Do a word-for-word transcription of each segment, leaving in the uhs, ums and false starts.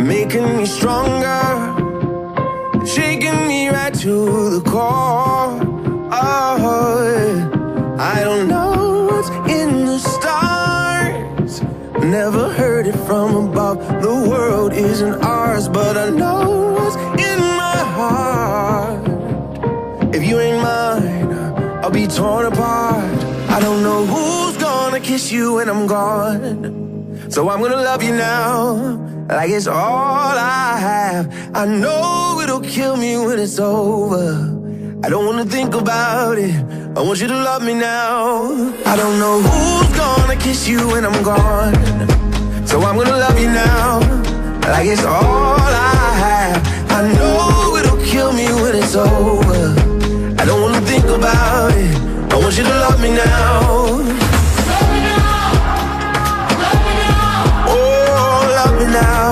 making me stronger, shaking me right to the core. Oh, I don't know what's in the stars, never heard it from above. The world isn't ours, but I know what's in my heart. If you ain't mine, I'll be torn apart. I don't know who's gonna kiss you when I'm gone, so I'm gonna love you now, like it's all I have. I know it'll kill me when it's over. I don't wanna think about it, I want you to love me now. I don't know who's gonna kiss you when I'm gone, so I'm gonna love you now, like it's all I have. I know it'll kill me when it's over. I don't wanna think about it, I want you to love me now. Love me now, love me now. Oh, love me now.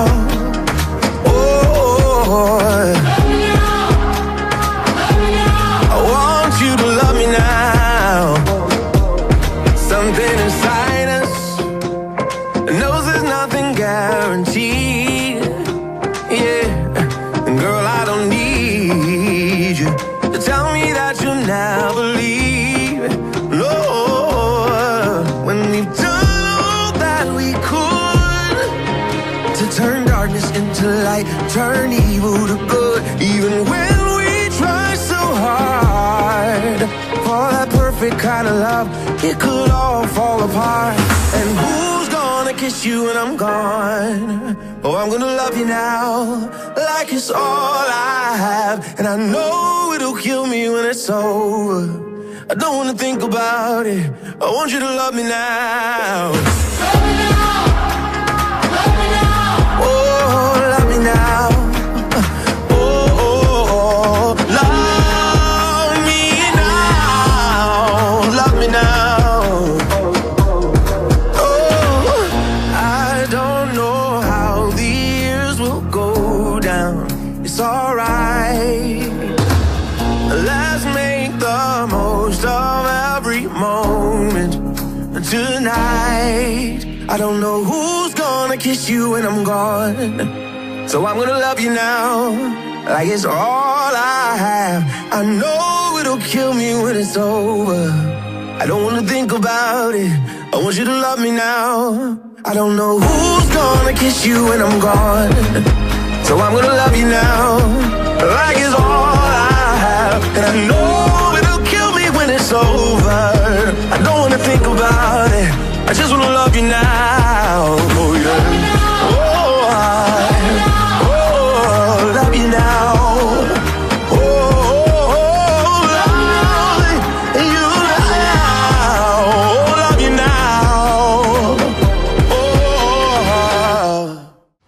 Oh, love me now, love me now. I want you to love me now. Something inside us knows there's nothing guaranteed. Yeah, and girl, I don't need you to tell me that you'll never leave. No, when we've done all that we could to turn darkness into light, turn evil to good, even when we try so hard for that perfect kind of love, it could all fall apart. And who's gonna kiss you when I'm gone? Oh, I'm gonna love you now, like it's all I have. And I know it'll kill me when it's over. I don't wanna think about it, I want you to love me now. Love me now, love me now. Oh, love me now. Oh, oh, oh, love me now. Love me now. Oh, I don't know how the years will go down. It's alright. Let's make the most of every moment tonight. I don't know who's gonna kiss you when I'm gone, so I'm gonna love you now, like it's all I have. I know it'll kill me when it's over. I don't wanna think about it, I want you to love me now. I don't know who's gonna kiss you when I'm gone, so I'm gonna love you now, like it's all I have. And I know it'll kill me when it's over. I don't wanna think about it, I just wanna love you now. Oh yeah. Oh, I, oh, love you now. Oh, oh, oh, love you now. Oh, love you now. Oh.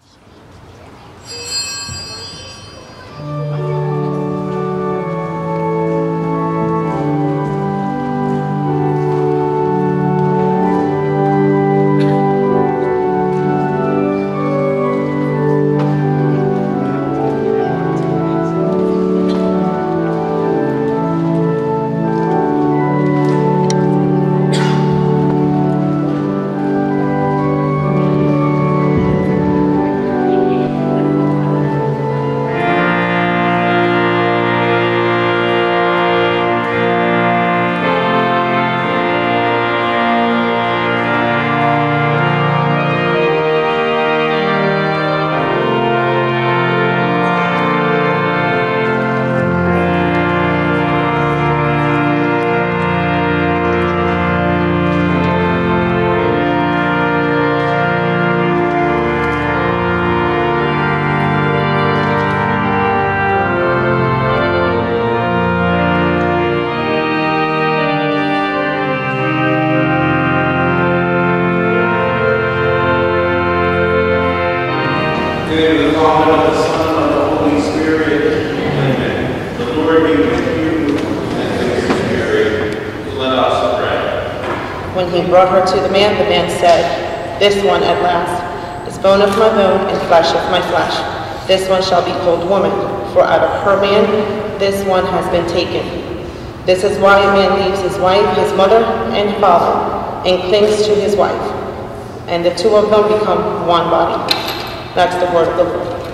When he brought her to the man, the man said, "This one at last is bone of my bone and flesh of my flesh. This one shall be called woman, for out of her man this one has been taken." This is why a man leaves his wife, his mother, and father, and clings to his wife, and the two of them become one body. That's the word of the Lord.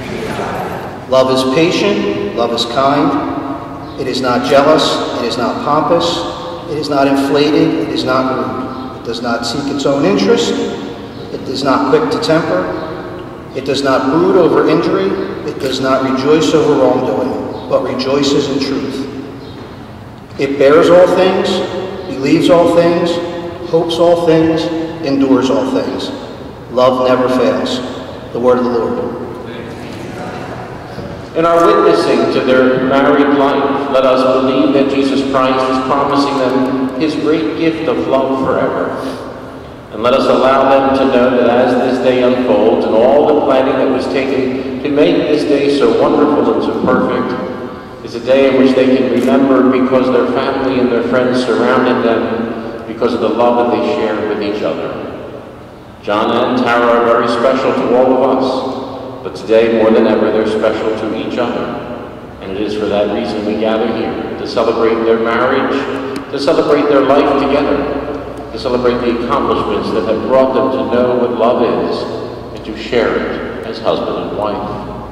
Love is patient, love is kind. It is not jealous, it is not pompous, it is not inflated, it is not rude. It does not seek its own interest, it is not quick to temper, it does not brood over injury, it does not rejoice over wrongdoing, but rejoices in truth. It bears all things, believes all things, hopes all things, endures all things. Love never fails. The word of the Lord. In our witnessing to their married life, let us believe that Jesus Christ is promising them his great gift of love forever. And let us allow them to know that as this day unfolds and all the planning that was taken to make this day so wonderful and so perfect is a day in which they can remember because their family and their friends surrounded them because of the love that they shared with each other. John and Tara are very special to all of us. But today, more than ever, they're special to each other. And it is for that reason we gather here, to celebrate their marriage, to celebrate their life together, to celebrate the accomplishments that have brought them to know what love is, and to share it as husband and wife.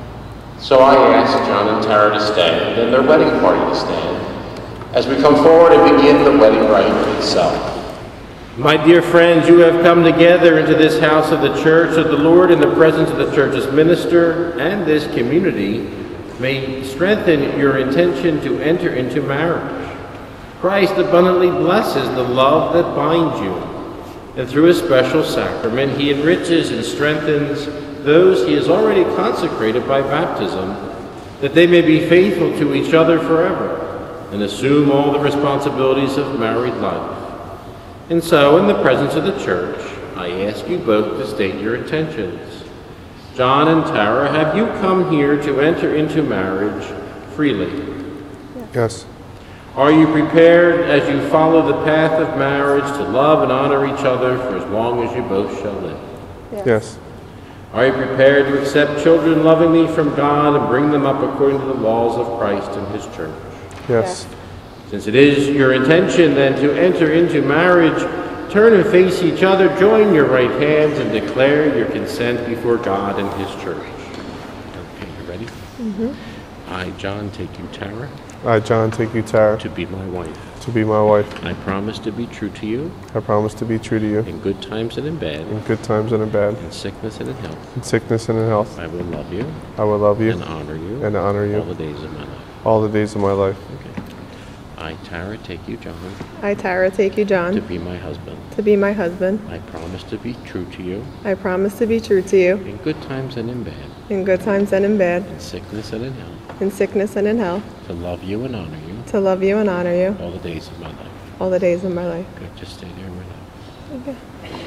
So I ask John and Tara to stand, and their wedding party to stand, as we come forward and begin the wedding rite itself. My dear friends, you have come together into this house of the church of the Lord in the presence of the church's minister, and this community may strengthen your intention to enter into marriage. Christ abundantly blesses the love that binds you, and through a special sacrament, he enriches and strengthens those he has already consecrated by baptism, that they may be faithful to each other forever, and assume all the responsibilities of married life. And so, in the presence of the church, I ask you both to state your intentions. John and Tara, have you come here to enter into marriage freely? Yes. Are you prepared, as you follow the path of marriage, to love and honor each other for as long as you both shall live? Yes. Yes. Are you prepared to accept children lovingly from God and bring them up according to the laws of Christ and his church? Yes. Since it is your intention then to enter into marriage, turn and face each other, join your right hands, and declare your consent before God and his church. Okay, you ready? Mm-hmm. I, John, take you, Tara. I, John, take you, Tara. To be my wife. To be my wife. I promise to be true to you. I promise to be true to you. In good times and in bad. In good times and in bad. In sickness and in health. In sickness and in health. I will love you. I will love you. And honor you. And honor you. All the days of my life. All the days of my life. Okay. I, Tara, take you, John. I, Tara, take you, John. To be my husband. To be my husband. I promise to be true to you. I promise to be true to you. In good times and in bad. In good times and in bad. In sickness and in health. In sickness and in health. To love you and honor you. To love you and honor you. All the days of my life. All the days of my life. Good, just stay there right now. Okay.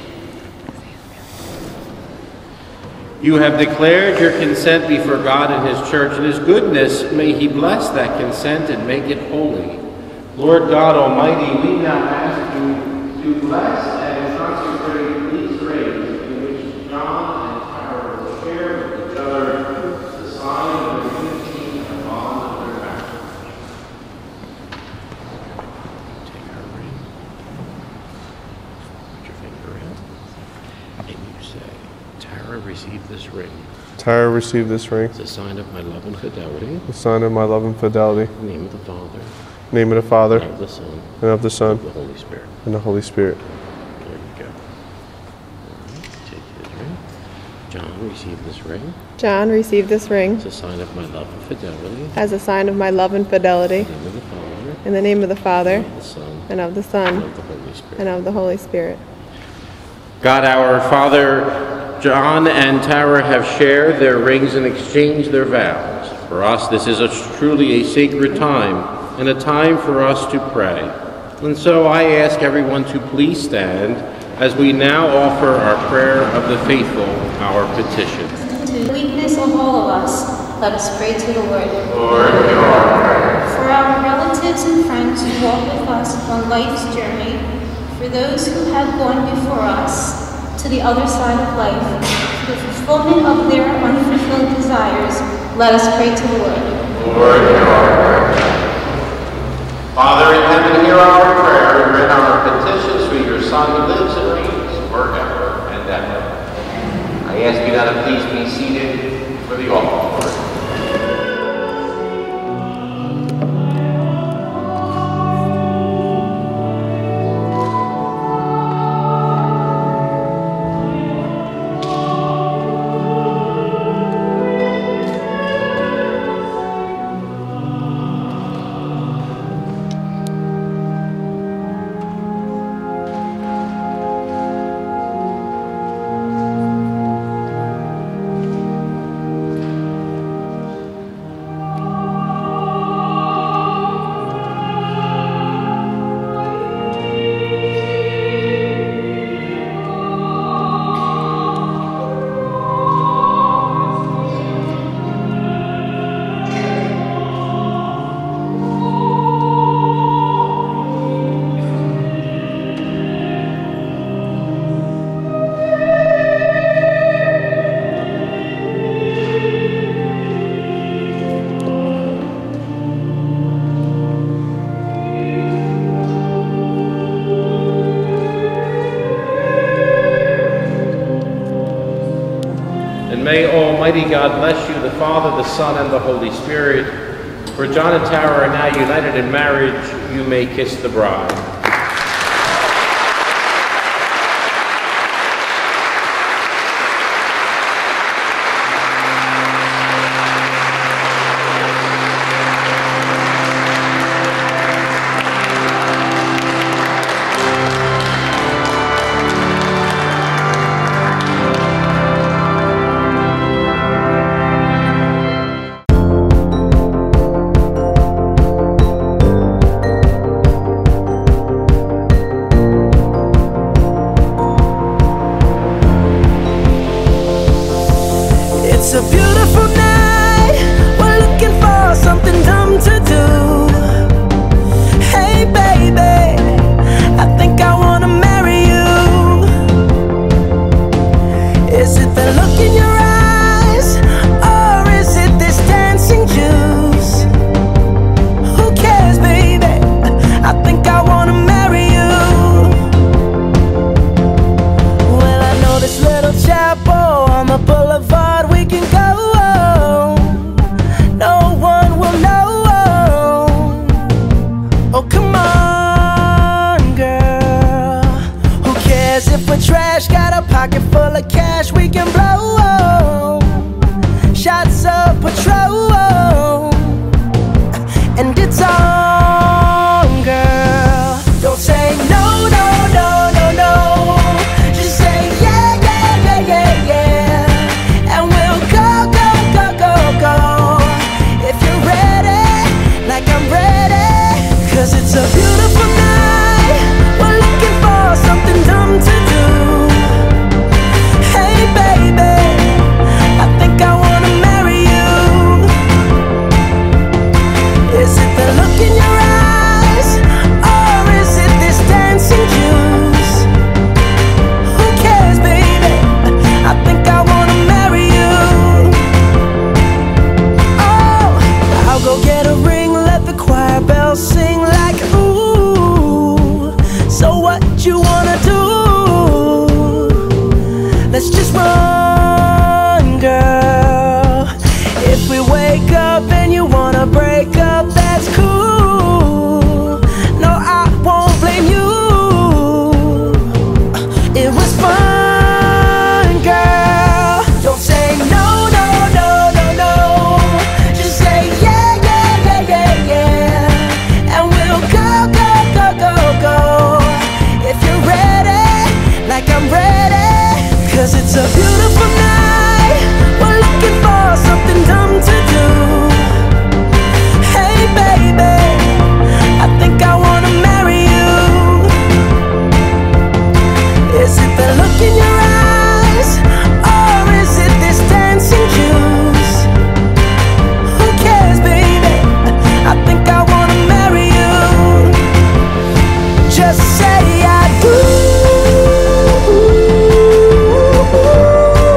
You have declared your consent before God and his church, and his goodness, may he bless that consent and make it holy. Lord God Almighty, we now ask you to bless and consecrate these rings in which John and Tara will share with each other the sign of their unity and bond of their marriage. Take her ring, put your finger in, and you say, Tara, receive this ring. Tara, receive this ring. It's a sign of my love and fidelity. The sign of my love and fidelity. In the name of the Father. Name of the Father, and of the Son, and of the Son, and of the Holy Spirit. And the Holy Spirit. There you go. All right, take his ring. John, receive this ring. John, receive this ring. It's a sign of my love and fidelity. As a sign of my love and fidelity. In the name of the Father. In the name of the Father. And of the Son. And of the Son. And of the Holy Spirit. And of the Holy Spirit. God our Father, John and Tara have shared their rings and exchanged their vows. For us, this is a, truly a sacred time, and a time for us to pray. And so I ask everyone to please stand as we now offer our prayer of the faithful, our petition. To the weakness of all of us, let us pray to the Lord. Lord, hear our prayer. For our relatives and friends who walk with us on life's journey, for those who have gone before us to the other side of life, for the fulfillment of their unfulfilled desires, let us pray to the Lord. Lord, hear our prayer. Father in heaven, hear our prayer and grant our petitions through your Son who lives and reigns forever and ever. I ask you now to please be seated for the offering. May Almighty God bless you, the Father, the Son, and the Holy Spirit. For John and Tara are now united in marriage. You may kiss the bride. It's a beautiful night. We're looking for something dumb to do. Hey baby, I think I wanna marry you. Is it the look in your eyes, or is it this dancing juice? Who cares, baby? I think I wanna marry you. Well, I know this little chapel on the boulevard. We can go, no one will know. Oh, come on, girl. Who cares if we're trash? Got a pocket full of cash we can blow. Shots of Patrol, and it's on, girl. Don't say no, no, no, no, no. Just say yeah, yeah, yeah, yeah, yeah. And we'll go, go, go, go, go. If you're ready, like I'm ready. Cause it's a beautiful night. We're looking for something dumb to do. Hey baby, I think I wanna marry you. Is it the look in your eyes, or is it this dancing juice? Who cares, baby? I think I wanna marry you. Oh, I'll go get a ring, let the choir bells sing like ooh. So what you wanna do? Let's just run, girl. If we wake up and you wanna break up, that's cool. No, I won't blame you. It was fun, girl. Don't say no, no, no, no, no. Just say yeah, yeah, yeah, yeah, yeah. And we'll go, go, go, go, go. If you're ready, like I'm ready. Cause it's a beautiful night. We're looking for something dumb to do. Hey baby, I think I wanna marry you. Is it the look in your eyes, or is it this dancing juice? Who cares, baby? I think I wanna marry you. Just say I do.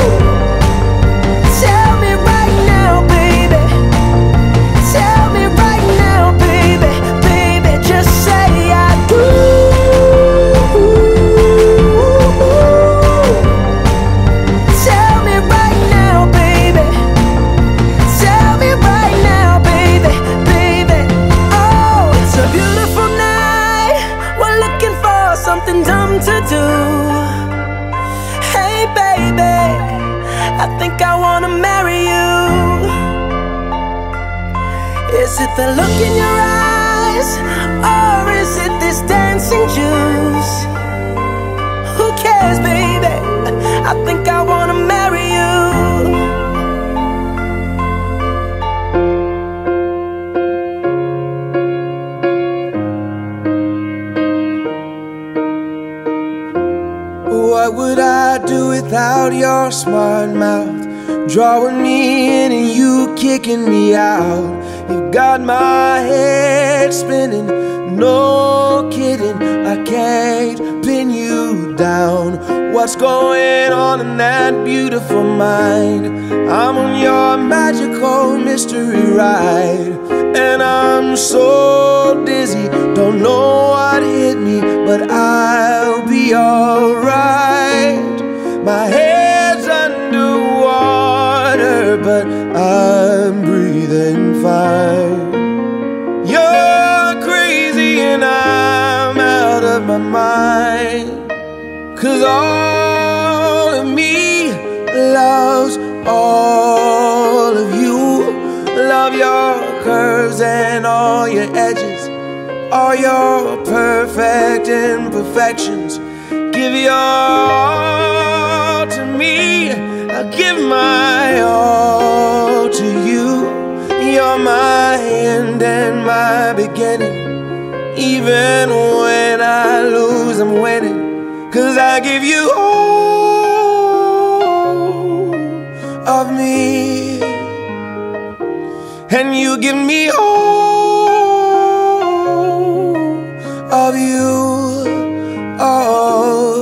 Is it the look in your eyes, or is it this dancing juice? Who cares, baby? I think I wanna marry you. What would I do without your smart mouth? Drawing me in and you kicking me out. You got my head spinning, no kidding. I can't pin you down. What's going on in that beautiful mind? I'm on your magical mystery ride, and I'm so dizzy, don't know what hit me, but I'll be alright. My head's underwater, but I'm breathing fine. You're crazy and I'm out of my mind, 'cause all of me loves all of you. Love your curves and all your edges, all your perfect imperfections. Give your all to me, I'll give my all to you. You're my end and my beginning. Even when I lose, I'm winning, 'cause I give you all of me, and you give me all of you. Oh,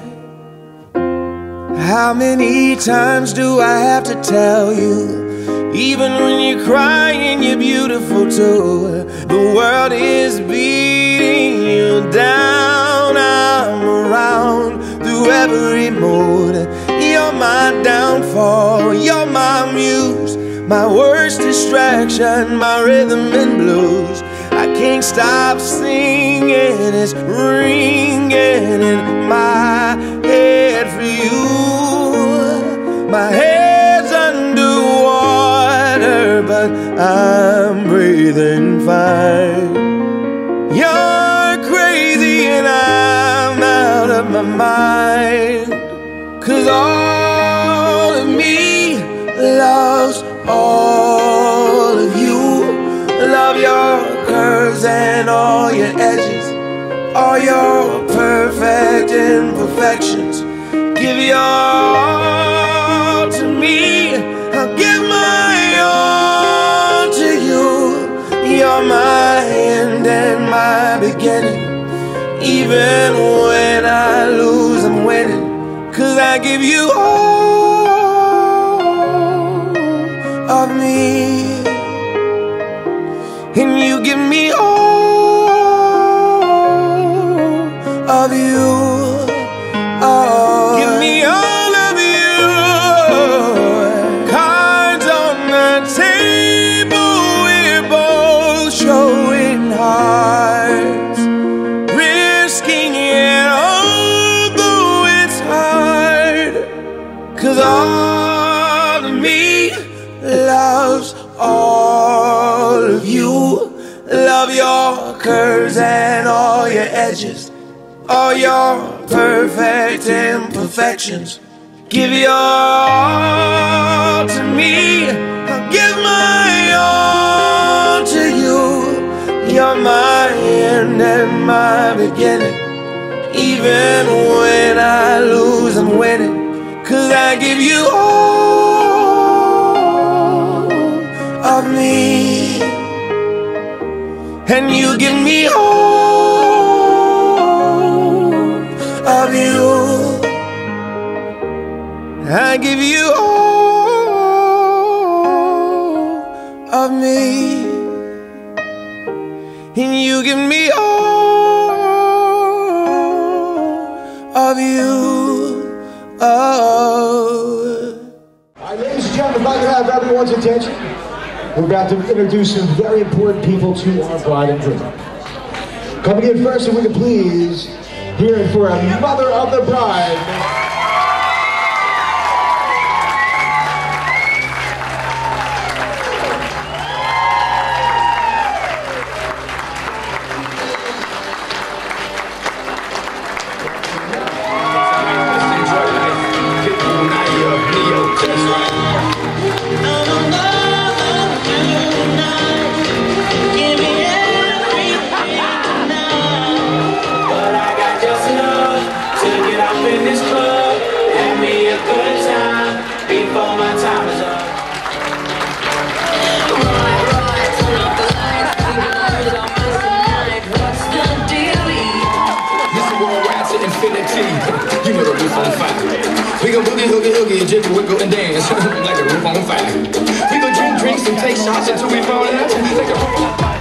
how many times do I have to tell you? Even when you're crying, you're beautiful too. The world is beating you down. I'm around through every mood. You're my downfall, you're my muse, my worst distraction, my rhythm and blues. I can't stop singing, it's ringing in my head for you. My head's underwater, but I'm breathing fine. You're crazy and I'm out of my mind, 'cause all of me loves all of you. Love your curves and all your edges, all your perfect imperfections. Give your all to me, I'll give my all to you. You're my end and my beginning. Even when I lose, I'm winning, 'cause I give you all of me, and you give me all of you. Oh, give me all of you. Cards on the table, we're both showing hearts, risking it although it's hard, 'cause all of me loves all of you. Love your curves and all your edges, all your perfect imperfections. Give your all to me, I'll give my all to you. You're my end and my beginning. Even when I lose, I'm winning, 'cause I give you all of me, and you give me all of you. I give you all of me, and you give me all of you. Oh. All right, ladies and gentlemen, if I can have everyone's attention, we're about to introduce some very important people to our bride and groom. Coming in first, if we could please hear it for a mother of the bride. boogie, jiggle, wiggle, and dance like a roof on fire. We go drink drinks and take shots until we fall out. Like a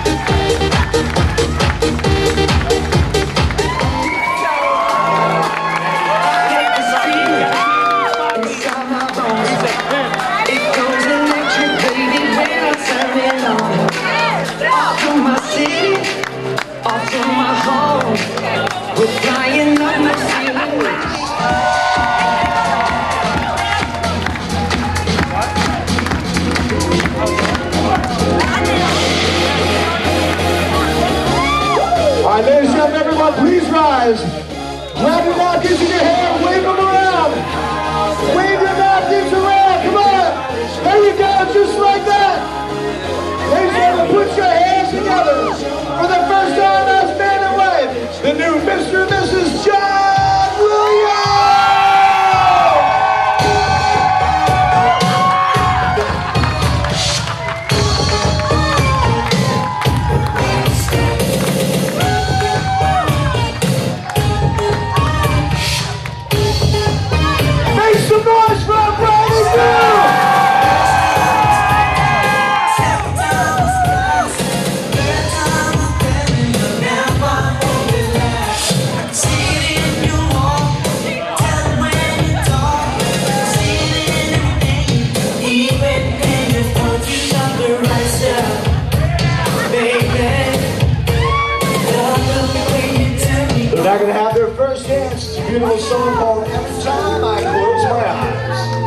Alright, ladies and gentlemen, everyone, please rise. Grab your napkins in your hand, wave them around. Wave your napkins around, come on. There you go, just like that. Ladies and gentlemen, put your hands together for the first time as man and wife, the new Mister and Missus John Williams. Some noise for our brand new! They're going to have their first dance. It's a beautiful song called Every Time I Close My Eyes.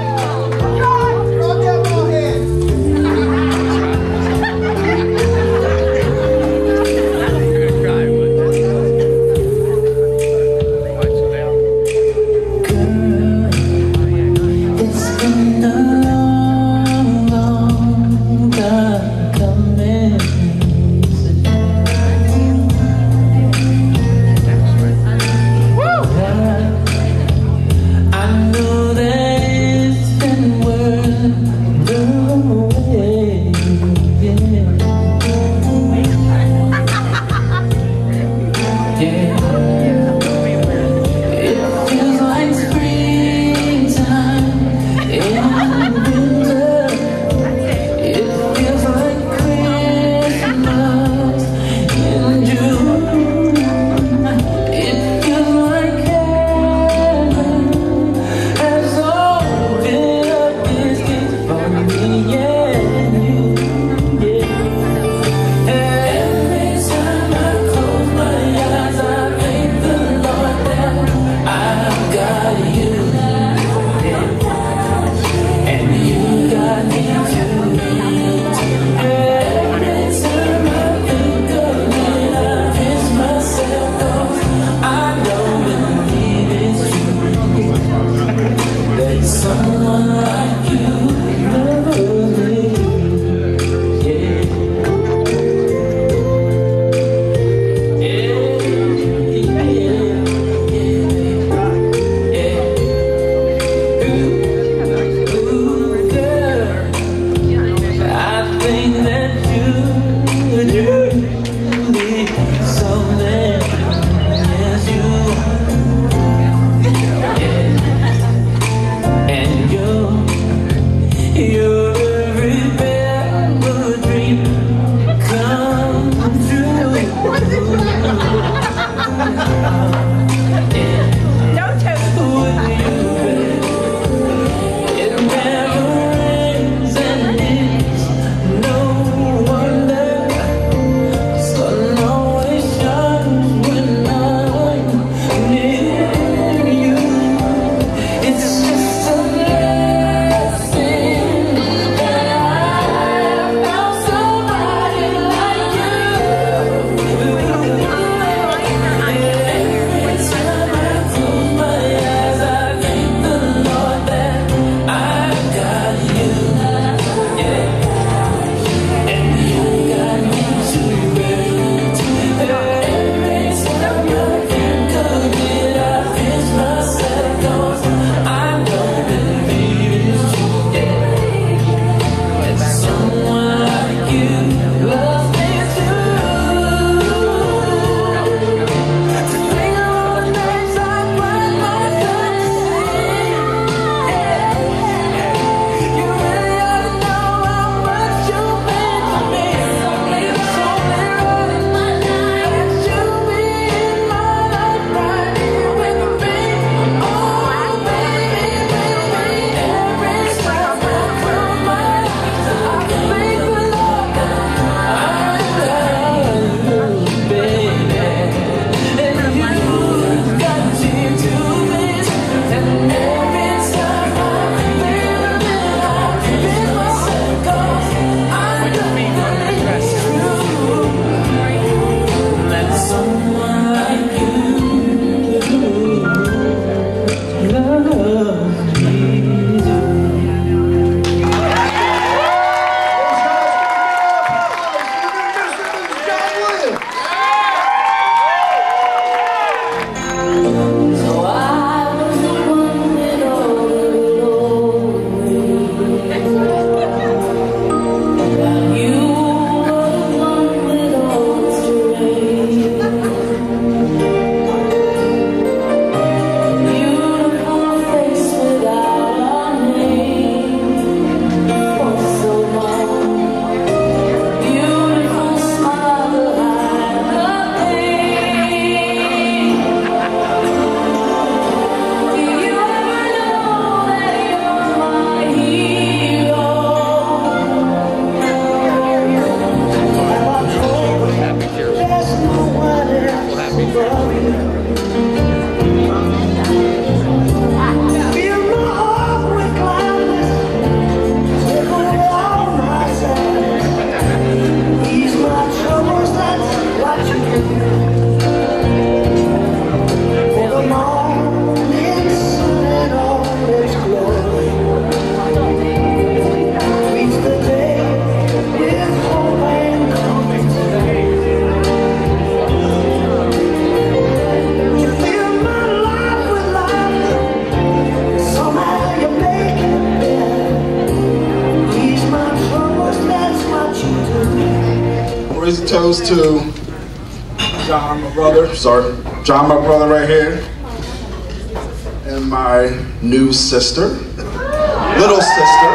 raise a toast to John, my brother. Sorry, John, my brother, right here, and my new sister, little sister.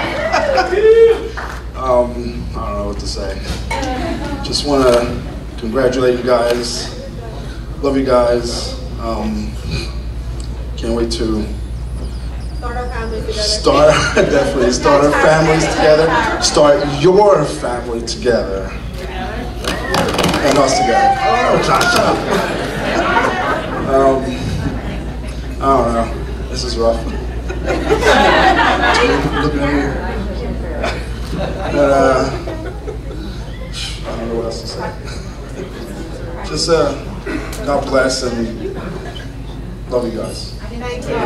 um, I don't know what to say. Just want to congratulate you guys. Love you guys. Um, can't wait to Start our families together. start, definitely start our families together. Start your family together. And us together. Oh, John, shut up. um, I don't know. This is rough. Looking at me. But, uh, I don't know what else to say. Just, uh, God bless and love you guys. Thank you.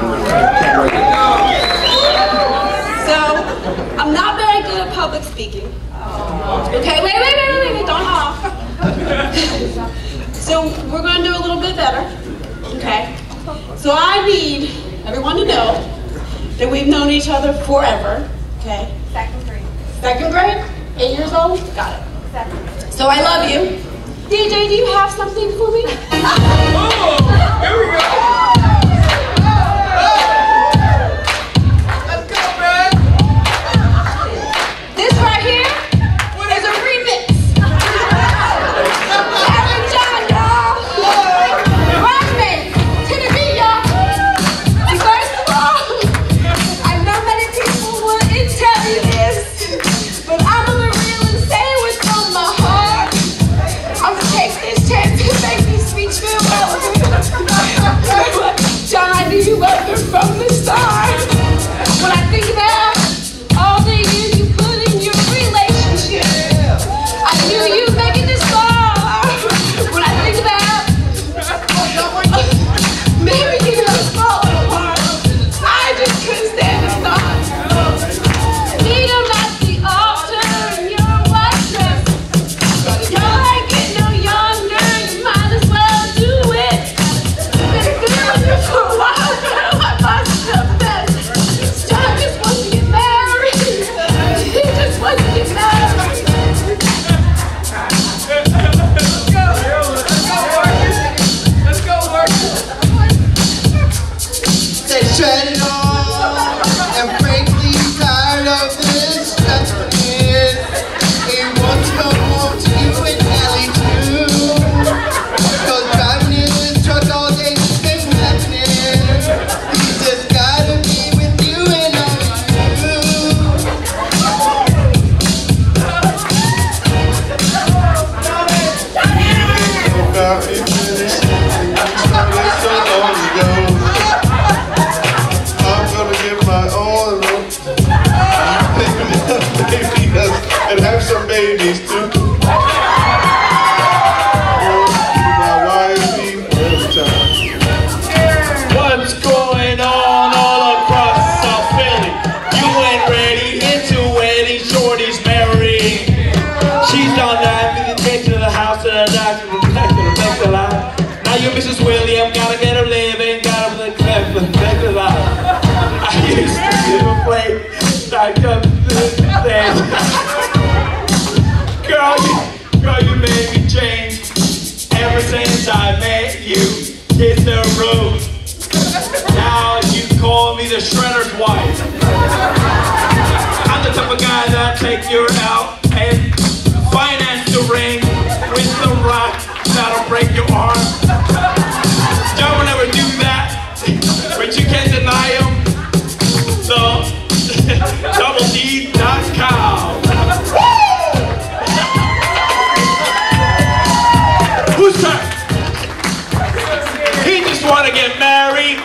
So, I'm not very good at public speaking. Okay, wait, wait, wait, wait, wait, don't off. So, we're going to do a little bit better. Okay? So, I need everyone to know that we've known each other forever. Okay? Second grade. Second grade? Eight years old? Got it. Second. So, I love you. D J, do you have something for me? Oh, here we go. This right here is a remix. Elton John, y'all. Rock me to the beat, y'all. First of all, I know many people wouldn't tell you this, but I'm gonna real and say what's on my heart. I'm gonna take this chance to make this speech feel relevant. John, I knew you loved her from the start. When I think about all the years you put in your relationship, I knew you making this far. When I think about maybe you was falling apart, I just couldn't stand the thought. Meet him at the altar in your white dress. Y'all ain't getting no younger, you might as well do it. Been doing it for a while, girl, I must confess. John just wants to get married. He just wants to get married. Let's go. Let's go work. Let's go work. They shut it off, and frankly tired of this happening. He wants to come home to you and Ellie too. Cause driving in his truck all day has been happening. He's just gotta be with you and only you. About me finished, so long ago. I'm gonna give my all babies and have some babies too. My wifey every time. What's going on all across South Philly? You ain't ready into wedding, shorty's married. She's on that, we can take to the house and the doctor will protect her, protect her life. Now you Missus William, gotta get her living, gotta protect her, protect her life. I used to do a play, like up to this thing. Girl, you, girl, you made me change. Ever since I met you, kiss the road. Now you call me the shredder's wife. I'm the type of guy that take you out and finance the ring with the rock that'll break your arm. John will never do that, but you can't deny him. So, double D dot com. Who's turn? He just want to get married.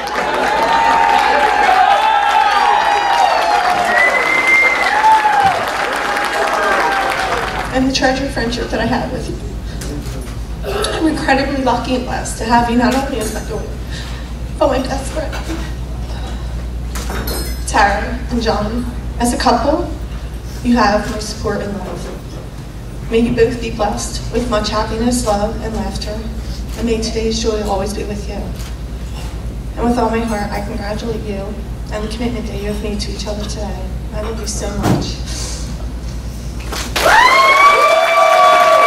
And the treasured friendship that I have with you. I'm incredibly lucky and blessed to have you not only as my daughter, but my best friend. Tara and John, as a couple, you have my support and love. May you both be blessed with much happiness, love, and laughter, and may today's joy always be with you. And with all my heart, I congratulate you and the commitment that you have made to each other today. I love you so much.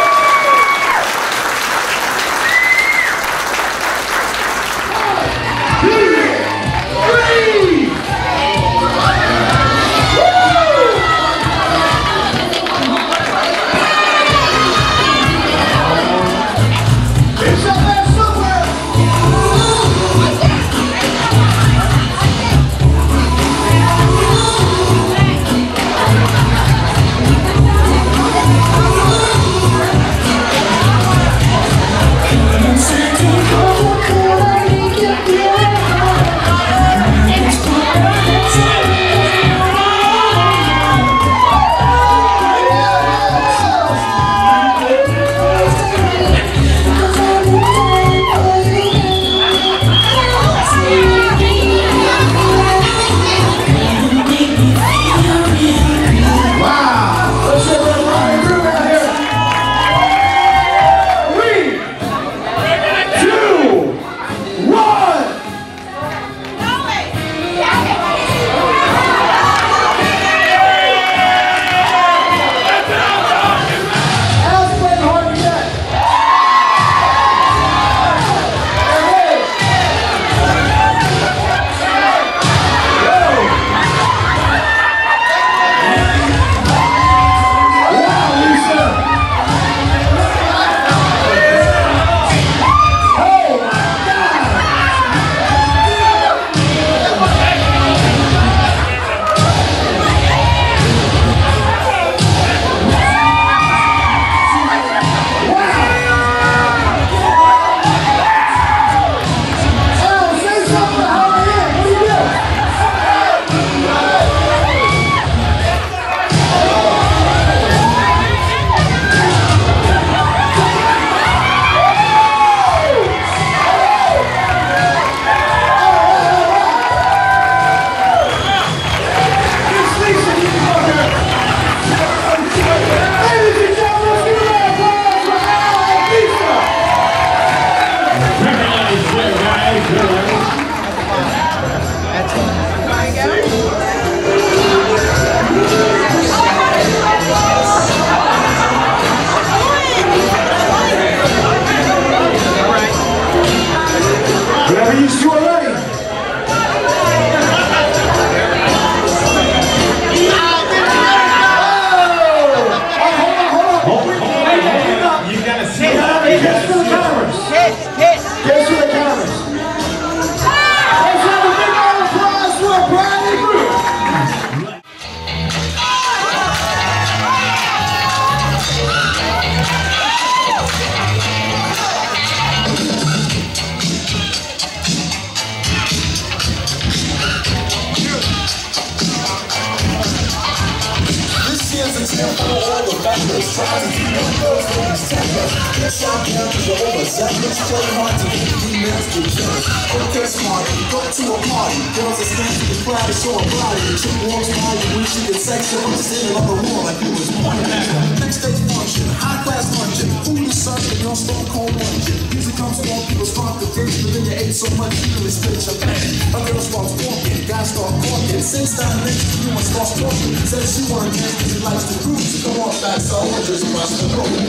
example, all the backwards trying to keep up those things temper. Get shot down cause you're overzealous. Play hard to get females to jealous. Okay, smarty, go to a party. Girls are standing to the crowd to show a body. The chick walks by you, wish you could sex her. I'm standing on the wall like you was born at next day's function, high class luncheon. Food is served and you're stone cold luncheon. Music comes on, people start to thirst, but then you ate so much you really spit your pants. A girl starts walking, guys start walking. Sits down next to you and starts talking. Says she wanna dance cause she likes the groove. So come on back, so I just bust the move.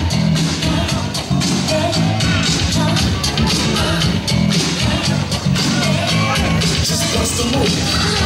Just bust the move.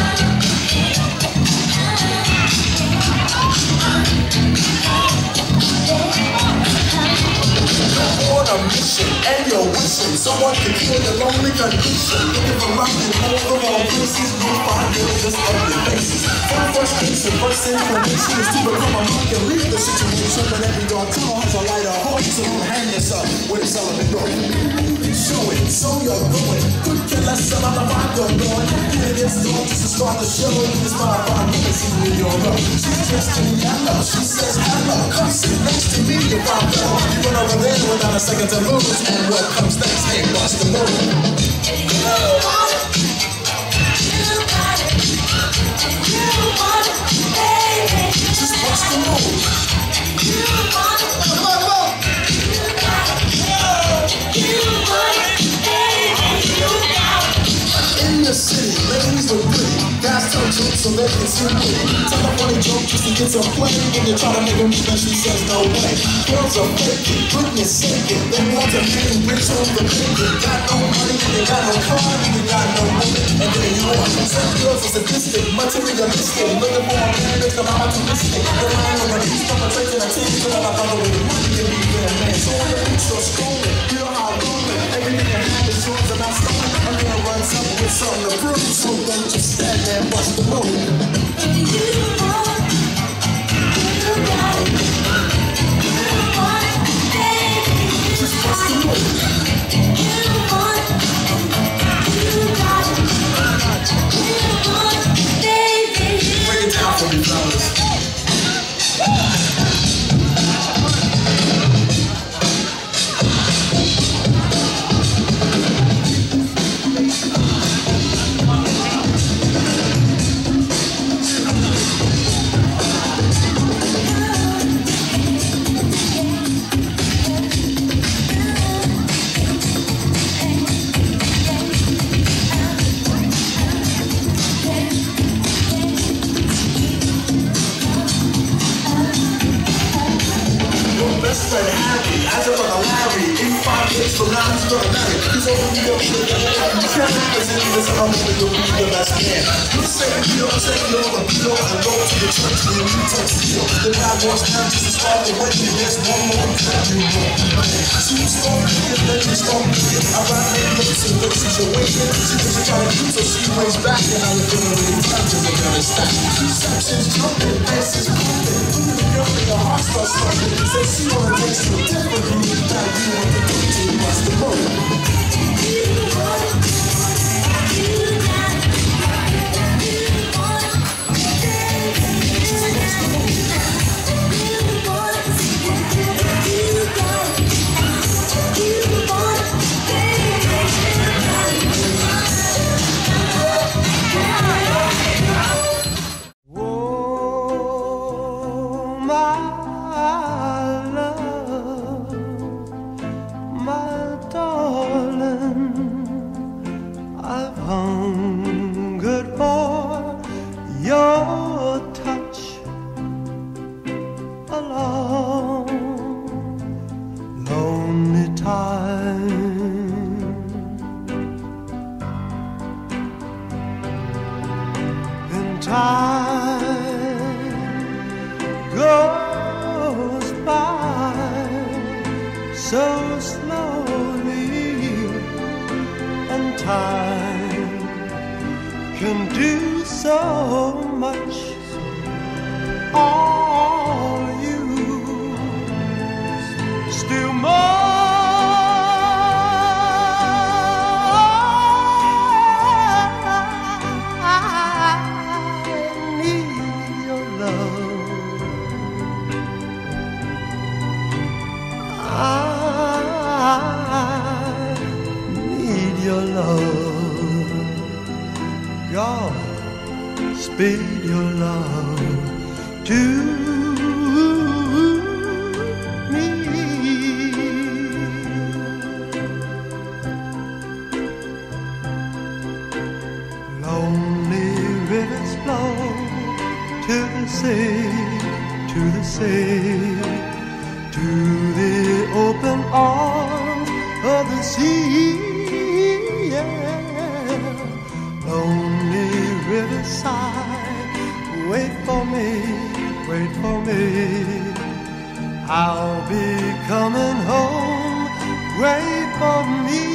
On a mission, and you're wishing someone can cure your lonely condition. Looking for love in all the wrong places, you'll find girls just ugly faces. For the first case and first information is to become a monk and leave the situation. But every dark tunnel has a lighter heart, so don't hang yourself with a celibate door. Show it, so you're going. Could kill us some of the vibe you're going. It gets dark just to start the show. It's my five minutes in your row. She's dressed in yellow, she says hello. Come sit next to me if I'm low. You run over there without a second to lose. And what comes next ain't lost the move. You want it, you got it. You want it, baby. Just watch the move. You want it, come on, come on. You got it. You want it, baby. You got it. In the city, ladies look pretty. Guys tell jokes so they can see me. Tell a funny joke just to get some play. When you try to make them then she says no way. Girls are faking, goodness shaking. They want to be rich on the bacon. Got no money, you got no car, you got no woman. And then you know some girls are sadistic, materialistic. Looking for a man that's come out optimistic. They're lying on the beach, perpetrating a team. So I'm not with the money can be there, man. So on the beach, so scrolling, real hard rolling. Everything I have is yours and I'm stolen. I'm gonna run something with something to prove. So don't just stand there and bust the move. You want it, you got it. You want it, baby. Just bust the move. You want it, you got it. You want it, baby. Break it down for me, fellas. So now he's gonna marry. He's over me up to the you can't represent this and I'm gonna go be the best man. You say you don't take you on the bill and go to the church and you take steel. The guy wants down just to start the way. There's one more time you know. She was stormy and then she stormy. I ride her looks and looks situation. She was trying to do so she weighs back and I look at her with touches of her stack. Sections jumping, faces moving. Look at the girl and your heart starts slumping. Say she wanna take some different from you. Now you want to do too much to move. You want it, you got it. You want it, baby. You want it, you got it. You want it, baby. Oh, my love, my darling, I've hungered for your touch a long, lonely time. And time goes by so slowly, and time can do so much. All you still more. I need your love. bid your love to me. Lonely rivers flow to the sea, to the sea, to the open arms of the sea. Yeah. Lonely riverside, wait for me, wait for me. I'll be coming home, wait for me.